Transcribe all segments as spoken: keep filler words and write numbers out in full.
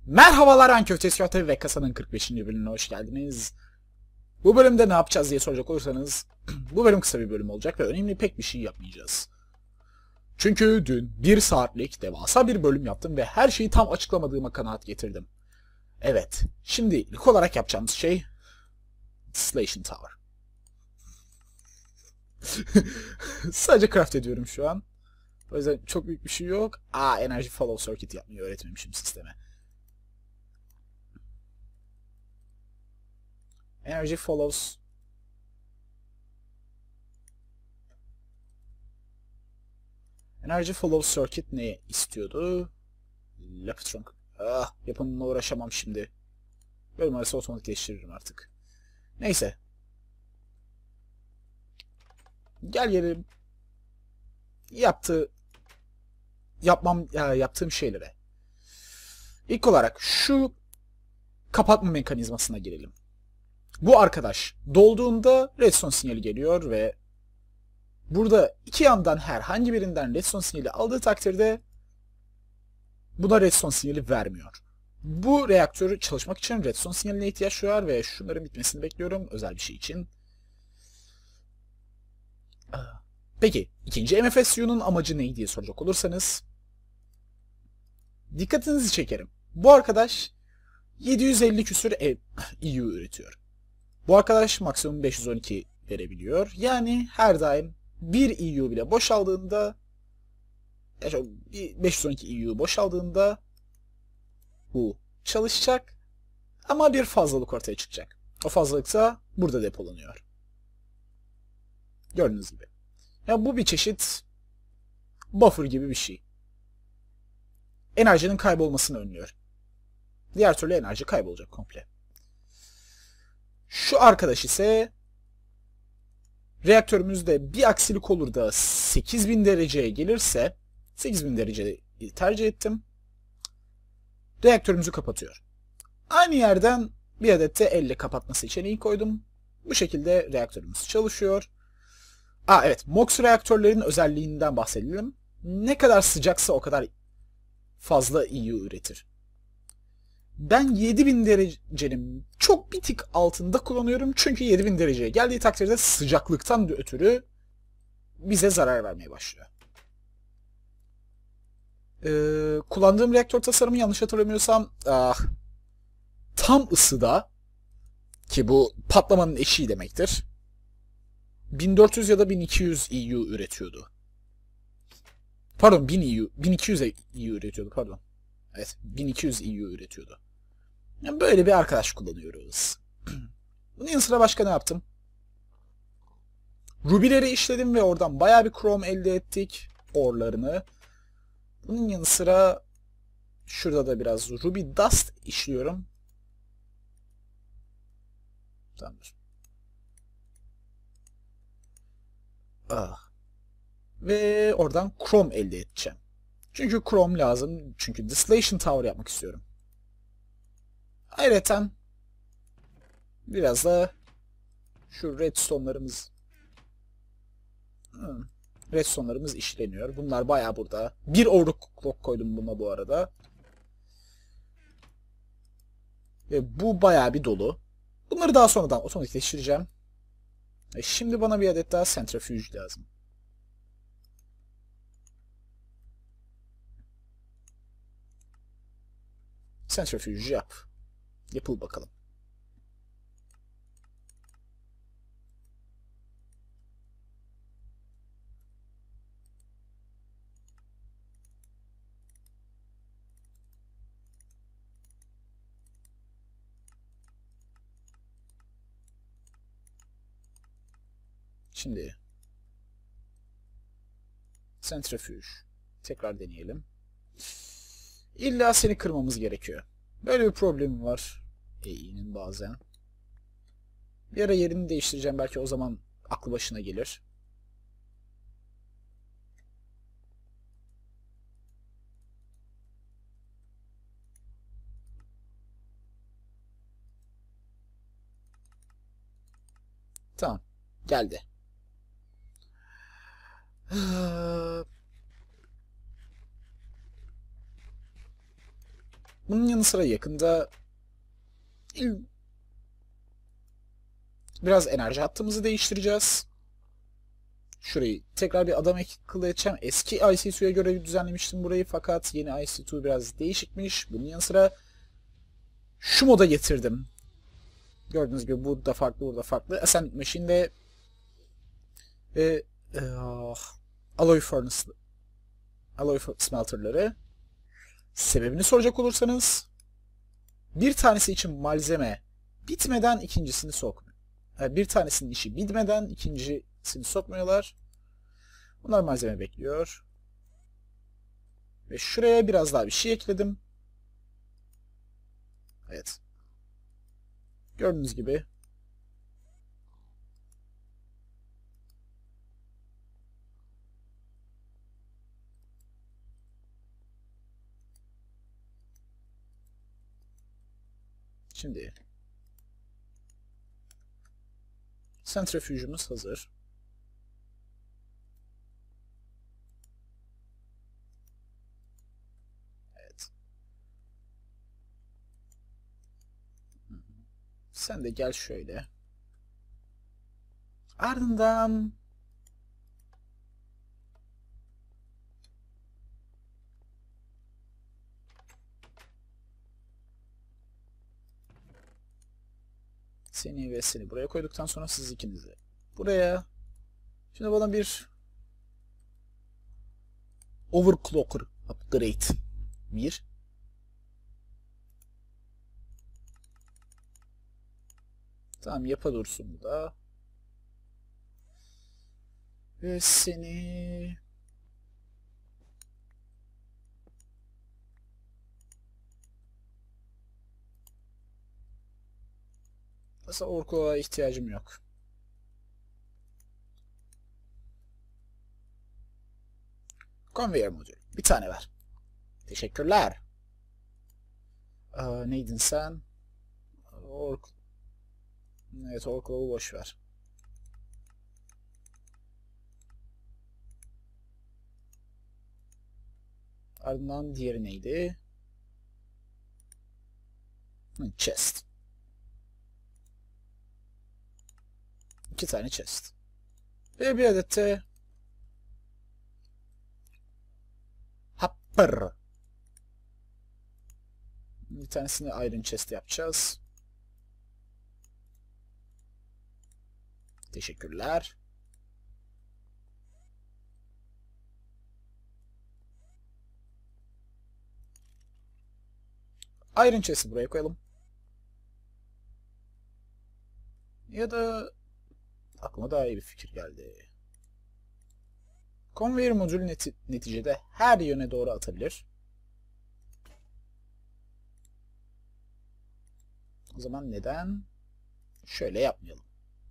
Merhabalar, ben Köftesi Köfte ve Kasa'nın kırk beşinci bölümüne hoş geldiniz. Bu bölümde ne yapacağız diye soracak olursanız bu bölüm kısa bir bölüm olacak ve önemli pek bir şey yapmayacağız. Çünkü dün bir saatlik devasa bir bölüm yaptım ve her şeyi tam açıklamadığıma kanaat getirdim. Evet, şimdi ilk olarak yapacağımız şey Distillation Tower. Sadece craft ediyorum şu an. O yüzden çok büyük bir şey yok. Aa, Energy Follow Circuit yapmayı öğretmemişim sisteme. Energy follows. Energy follows circuit ne istiyordu? Laptron. Ah, yapımla uğraşamam şimdi. Bölüm arası otomatikleştiririm artık. Neyse. Gel gelelim. Yaptığı yapmam ya, yaptığım şeylere. İlk olarak şu kapatma mekanizmasına girelim. Bu arkadaş dolduğunda redstone sinyali geliyor ve burada iki yandan herhangi birinden redstone sinyali aldığı takdirde buna redstone sinyali vermiyor. Bu reaktörü çalışmak için redstone sinyaline ihtiyaç var ve şunların bitmesini bekliyorum özel bir şey için. Peki ikinci M F S U'nun amacı ne diye soracak olursanız dikkatinizi çekerim. Bu arkadaş yedi yüz elli küsür E U üretiyor. Bu arkadaş maksimum beş yüz on iki verebiliyor. Yani her daim bir E U bile boşaldığında beş yüz on iki E U boşaldığında bu çalışacak ama bir fazlalık ortaya çıkacak. O fazlalık da burada depolanıyor. Gördüğünüz gibi. Ya bu bir çeşit buffer gibi bir şey. Enerjinin kaybolmasını önlüyor. Diğer türlü enerji kaybolacak komple. Şu arkadaş ise reaktörümüzde bir aksilik olur da sekiz bin dereceye gelirse sekiz bin dereceyi tercih ettim. Reaktörümüzü kapatıyor. Aynı yerden bir adet de elle kapatma seçeneği koydum. Bu şekilde reaktörümüz çalışıyor. Aa evet, M O X reaktörlerin özelliğinden bahsedelim. Ne kadar sıcaksa o kadar fazla E U üretir. Ben yedi bin derecenin çok bir tık altında kullanıyorum. Çünkü yedi bin dereceye geldiği takdirde sıcaklıktan ötürü bize zarar vermeye başlıyor. Ee, kullandığım reaktör tasarımı yanlış hatırlamıyorsam ah, tam ısıda, ki bu patlamanın eşiği demektir, bin dört yüz ya da bin iki yüz E U üretiyordu. Pardon, bin E U, bin iki yüz E U üretiyordu pardon. Evet, bin iki yüz E U üretiyordu. Yani böyle bir arkadaş kullanıyoruz. Bunun yanı sıra başka ne yaptım? Ruby'leri işledim ve oradan bayağı bir chrome elde ettik. Orlarını. Bunun yanı sıra şurada da biraz Ruby Dust işliyorum. Tamamdır. Ah. Ve oradan chrome elde edeceğim. Çünkü chrome lazım. Çünkü Distillation Tower yapmak istiyorum. Ayrıca biraz da şu redstone'larımız hmm. redstone'larımız işleniyor. Bunlar bayağı burada. Bir overclock koydum buna bu arada. Ve bu bayağı bir dolu. Bunları daha sonradan otomatikleştireceğim. E şimdi bana bir adet daha centrifuge lazım. Centrifuge yap. Yapıl bakalım. Şimdi centrifuge. Tekrar deneyelim. İlla seni kırmamız gerekiyor. Böyle bir problemim var. A E'nin bazen. Bir ara yerini değiştireceğim. Belki o zaman aklı başına gelir. Tamam. Geldi. Bunun yanı sıra yakında biraz enerji hattımızı değiştireceğiz. Şurayı tekrar bir adam akıllı edeceğim. Eski I C ii'ye göre düzenlemiştim burayı fakat yeni I C iki biraz değişikmiş. Bunun yanı sıra şu moda getirdim. Gördüğünüz gibi burada farklı, burada farklı. Ascending Machine ve ve e, Alloy Furnace, Alloy Smelter'ları. Sebebini soracak olursanız bir tanesi için malzeme bitmeden ikincisini sokmuyor. Yani bir tanesinin işi bitmeden ikincisini sokmuyorlar. Bunlar malzeme bekliyor. Ve şuraya biraz daha bir şey ekledim. Evet. Gördüğünüz gibi şimdi sentrifüjümüz hazır. Evet. Sen de gel şöyle. Ardından seni ve seni buraya koyduktan sonra siz ikinizi buraya. Şimdi bana bir overclocker upgrade bir. Tamam, yapa dursun bu da. Ve seni aslında orkoğa ihtiyacım yok. Conveyor modül. Bir tane ver. Teşekkürler. Aa, neydin sen? Ork. Evet, orkoğu boş ver. Ardından diğeri neydi? Chest. İki tane chest. Ve bir adet de hopper. Bir tanesini iron chest yapacağız. Teşekkürler. Iron chest'i buraya koyalım. Ya da aklıma daha iyi bir fikir geldi. Conveyor modülü neti neticede her yöne doğru atabilir. O zaman neden şöyle yapmayalım?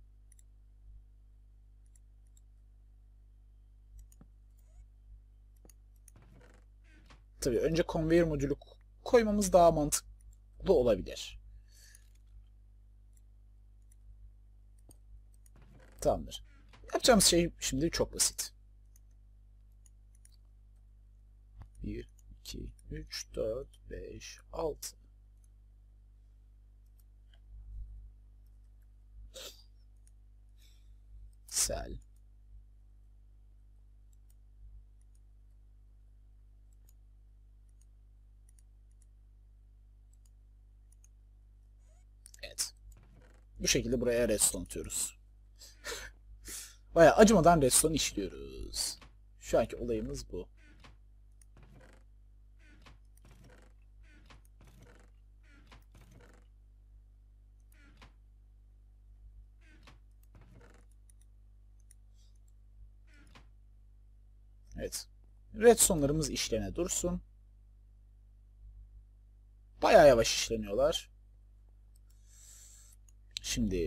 Tabii önce conveyor modülü koymamız daha mantıklı olabilir. Tamamdır. Yapacağımız şey şimdi çok basit. bir, iki, üç, dört, beş, altı. Sel. Evet. Bu şekilde buraya redstone atıyoruz. Bayağı acımadan redstone işliyoruz. Şu anki olayımız bu. Evet. Redstone'larımız işlene dursun. Bayağı yavaş işleniyorlar. Şimdi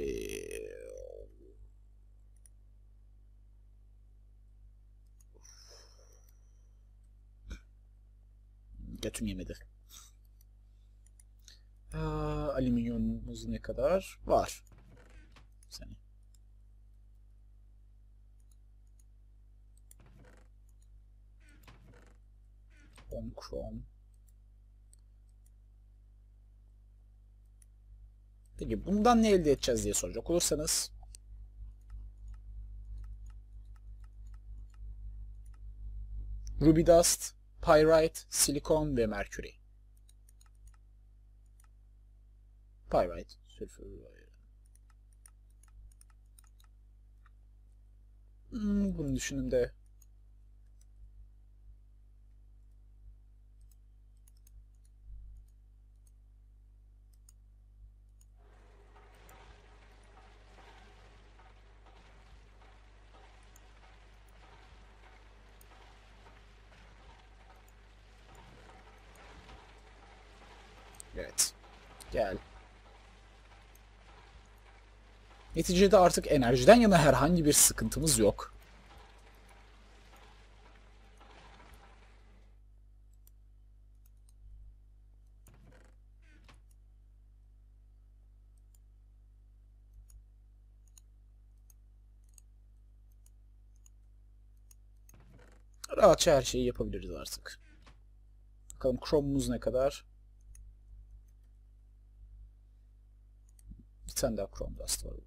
götüm yemedi. Aa, alüminyumumuz ne kadar? Var. Seni. On chrome. Peki bundan ne elde edeceğiz diye soracak olursanız. Ruby Dust, Pyrite, Silikon ve Merkürü. Pyrite, sülfür. Hmm, bunu düşünün de. Evet. Gel. Neticede artık enerjiden yana herhangi bir sıkıntımız yok. Rahatça her şeyi yapabiliriz artık. Bakalım Chrome'umuz ne kadar? Bir tane daha Chrome Dust var.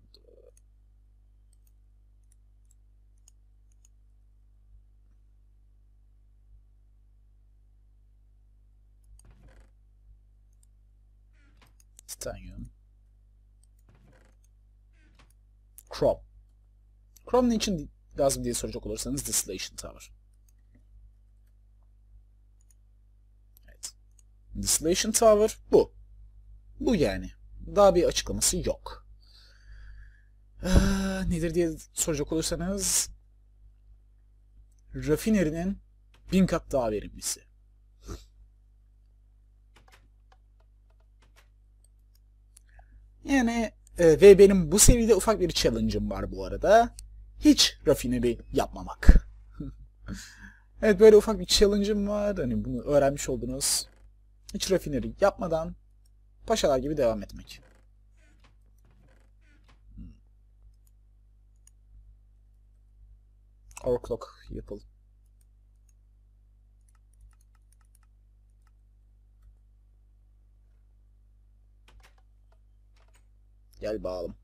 Titanium. Chrome. Chrome ne için lazım diye soracak olursanız Distillation Tower. Evet. Distillation Tower bu. Bu yani. Daha bir açıklaması yok. Ee, nedir diye soracak olursanız rafinerinin bin kat daha verimlisi. Yani e, ve benim bu seviyede ufak bir challenge'ım var bu arada. Hiç rafineri yapmamak. Evet, böyle ufak bir challenge'ım var. Hani bunu öğrenmiş oldunuz. Hiç rafineri yapmadan paşalar gibi devam etmek. Overclock yapalım. Gel bağalım.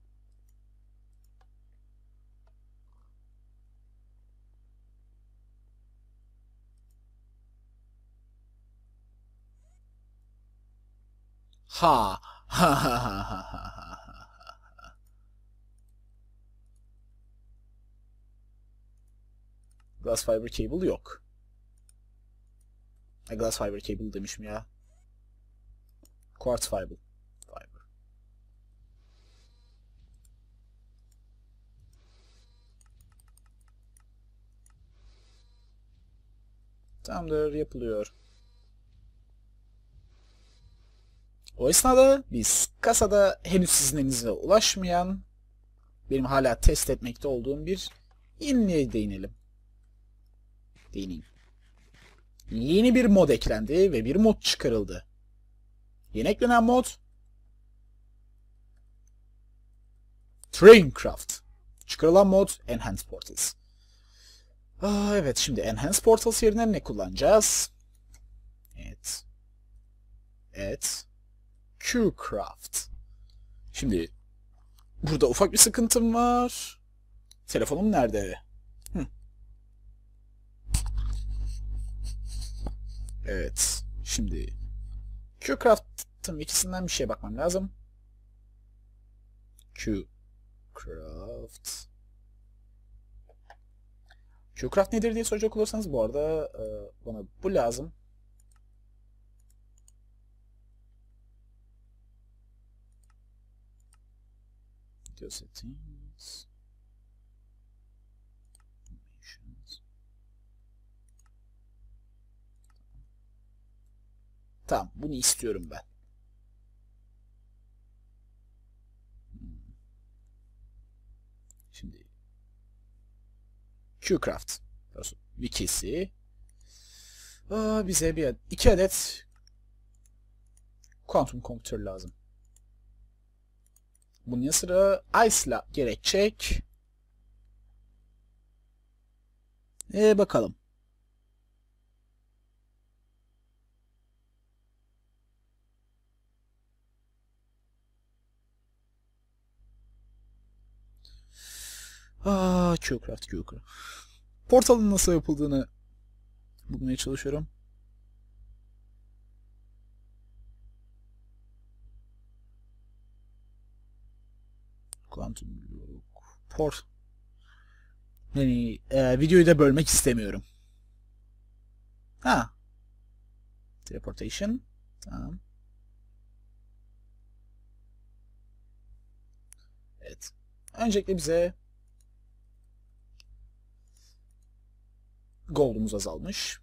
Ha. Ha ha ha ha ha. Glass fiber cable yok. Ha, glass fiber cable demişim ya. Quartz fiber. Fiber. Tamamdır, yapılıyor. O esnada biz kasada henüz sizin elinize ulaşmayan, benim hala test etmekte olduğum bir yeniliğe değinelim. Değineyim. Yeni bir mod eklendi ve bir mod çıkarıldı. Yeni eklenen mod Traincraft. Çıkarılan mod Enhanced Portals. Aa, evet, şimdi Enhanced Portals yerine ne kullanacağız? Evet. Evet. Qcraft. Şimdi burada ufak bir sıkıntım var. Telefonum nerede? Hı. Evet. Şimdi Qcraft'ın ikisinden bir şeye bakmam lazım. Qcraft. Qcraft nedir diye soracak olursanız bu arada e, bana bu lazım. Video settings. Tamam, bunu istiyorum ben. Şimdi Qcraft wikisi Aa, bize bir iki adet kuantum kompütör lazım. Bunun yanı sıra Ice'la gerekecek. Ee, bakalım. Qcraft, Qcraft. Portalın nasıl yapıldığını bulmaya çalışıyorum. Quantum Port. Yani e, videoyu da bölmek istemiyorum. Ha. Teleportation. Tamam. Evet. Öncelikle bize gold'umuz azalmış.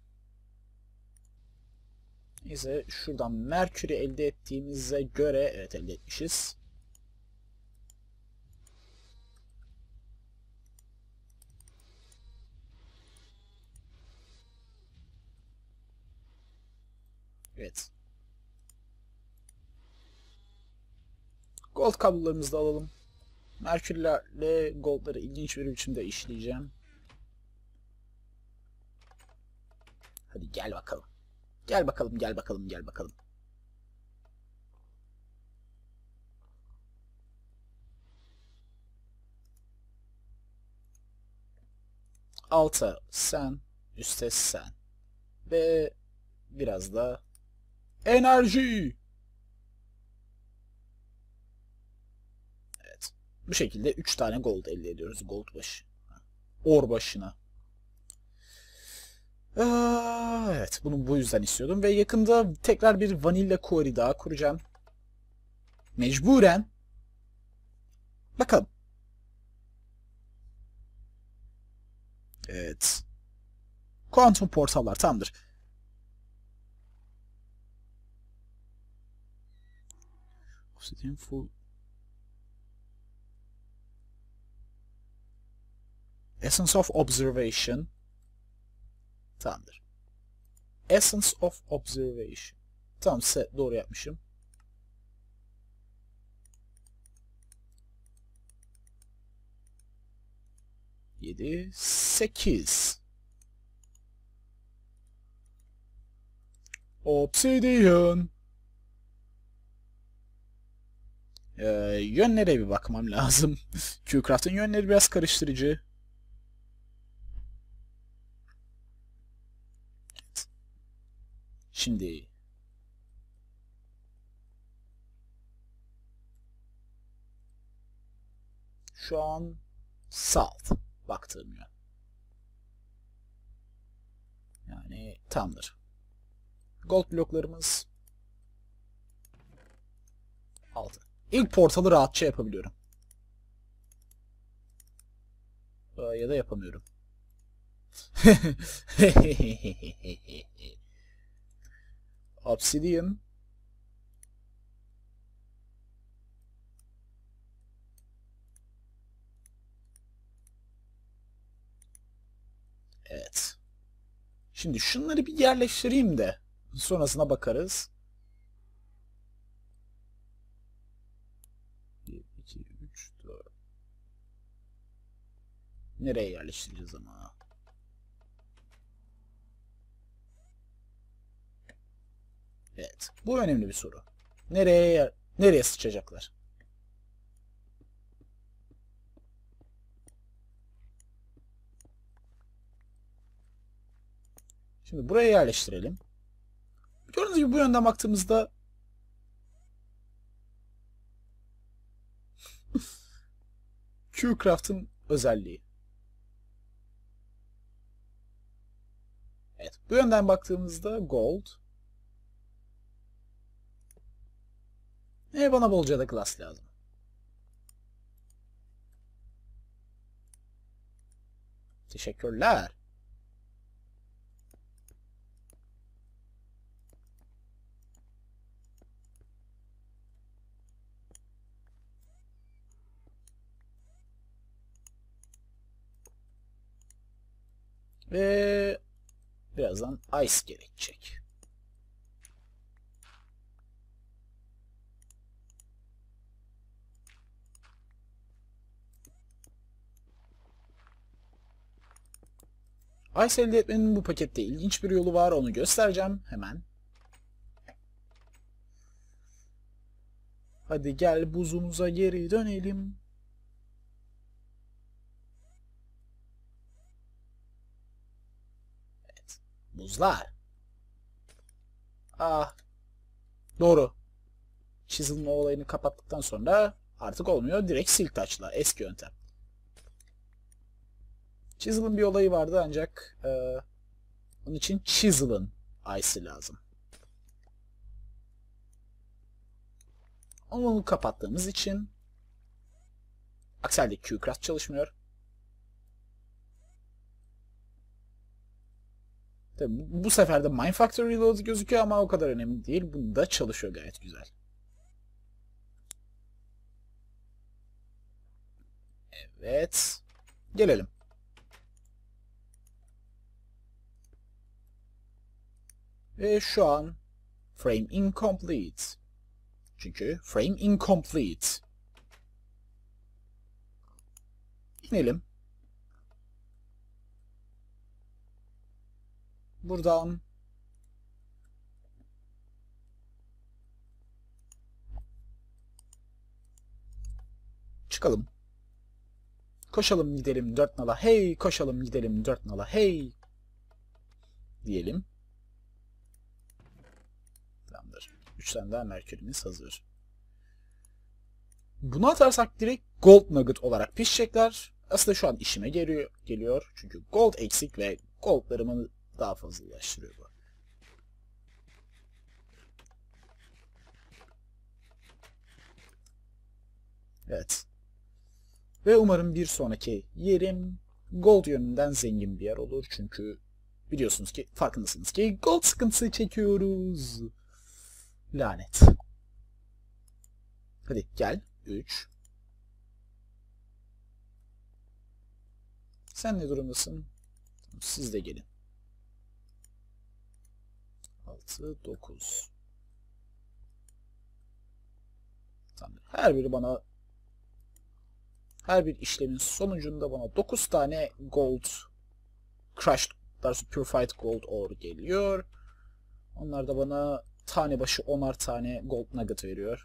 Neyse şuradan Merkür'ü elde ettiğimize göre evet elde etmişiz. Evet. Gold kablolarımızı da alalım. Merkürlerle goldları ilginç bir biçimde işleyeceğim. Hadi gel bakalım. Gel bakalım, gel bakalım, gel bakalım. Alta sen, üste sen. Ve biraz da enerji. Evet. Bu şekilde üç tane gold elde ediyoruz. Gold başı. Or başına. Aa, evet. Bunu bu yüzden istiyordum. Ve yakında tekrar bir Vanilla Quarry daha kuracağım. Mecburen. Bakalım. Evet. Kuantum portallar tamdır. Obsidian full. Essence of Observation. Tamamdır. Essence of Observation. Tamam, set doğru yapmışım. Yedi, sekiz. Obsidian. Ee, yönlere bir bakmam lazım. Qcraft'ın yönleri biraz karıştırıcı. Şimdi şu an south baktığım yön. Yani tamdır. Gold bloklarımız altı. İlk portalı rahatça yapabiliyorum. Ya da yapamıyorum. Obsidian. Evet. Şimdi şunları bir yerleştireyim de sonrasına bakarız. bir, iki, üç, dört. Nereye yerleştireceğiz ama? Evet. Bu önemli bir soru. Nereye nereye sıçacaklar? Şimdi buraya yerleştirelim. Gördüğünüz gibi bu yönden baktığımızda Qcraft'ın özelliği. Evet. Bu yönden baktığımızda gold. E bana bolca da glass lazım. Teşekkürler. Ve birazdan ice gerekecek. Ice elde etmenin bu pakette ilginç bir yolu var. Onu göstereceğim hemen. Hadi gel buzumuza geri dönelim. Buzlar. Ah. Doğru. Chisel'ın o olayını kapattıktan sonra artık olmuyor. Direkt Silk Touch'la. Eski yöntem. Chisel'ın bir olayı vardı ancak e, onun için Chisel'ın Ice'ı lazım. Onu kapattığımız için Axel'deki Q-Craft çalışmıyor. Tabii bu sefer de Mindfactor Reload gözüküyor ama o kadar önemli değil. Bunda çalışıyor gayet güzel. Evet. Gelelim. Ve şu an frame incomplete. Çünkü frame incomplete. İnelim. Buradan çıkalım. Koşalım gidelim dört nala hey, koşalım gidelim dört nala hey diyelim. Tamamdır. üç tane daha merkürümüz hazır. Bunu atarsak direkt Gold Nugget olarak pişecekler. Aslında şu an işime geliyor, geliyor. Çünkü Gold eksik ve Gold'larımı daha fazlalaştırıyor bu. Evet. Ve umarım bir sonraki yerim Gold yönünden zengin bir yer olur. Çünkü biliyorsunuz ki, farkındasınız ki Gold sıkıntısı çekiyoruz. Lanet. Hadi gel. üç. Sen ne durumdasın? Siz de gelin. altı, dokuz. Tamam. Her biri bana her bir işlemin sonucunda bana dokuz tane gold crushed, purified gold ore geliyor. Onlar da bana tane başı onar tane gold nugget veriyor.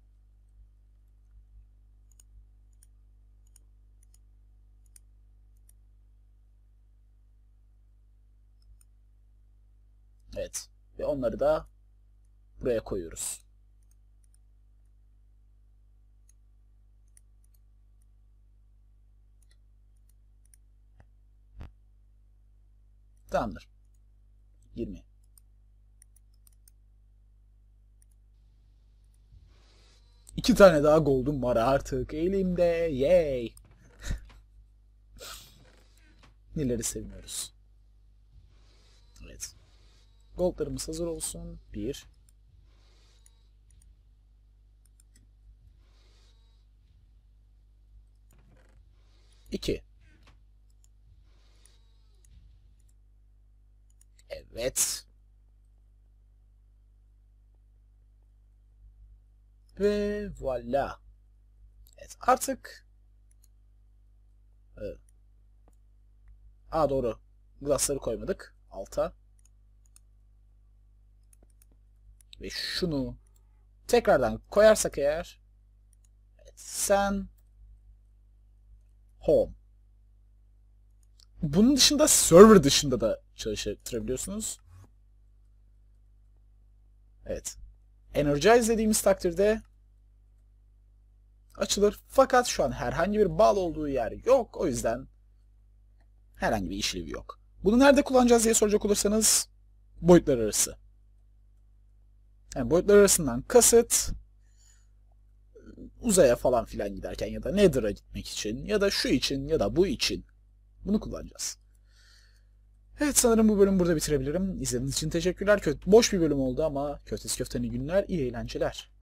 Evet. Ve onları da buraya koyuyoruz. Tamamdır. yirmi. İki tane daha gold'um var artık elimde. Yay. Neleri sevmiyoruz. Evet. Gold'larımız hazır olsun. Bir. İki. Evet. Ve voilà. Evet artık. Evet. Aa doğru. Glass'ları koymadık. Alta. Ve şunu tekrardan koyarsak eğer. Evet, sen home. Bunun dışında server dışında da çalıştırabiliyorsunuz. Evet. Energize dediğimiz takdirde açılır. Fakat şu an herhangi bir bağlı olduğu yer yok. O yüzden herhangi bir işlevi yok. Bunu nerede kullanacağız diye soracak olursanız boyutlar arası. Yani boyutlar arasından kasıt uzaya falan filan giderken ya da Nether'a gitmek için ya da şu için ya da bu için bunu kullanacağız. Evet sanırım bu bölümü burada bitirebilirim. İzlediğiniz için teşekkürler. Kötü, boş bir bölüm oldu ama köftesi köfteni günler, iyi eğlenceler.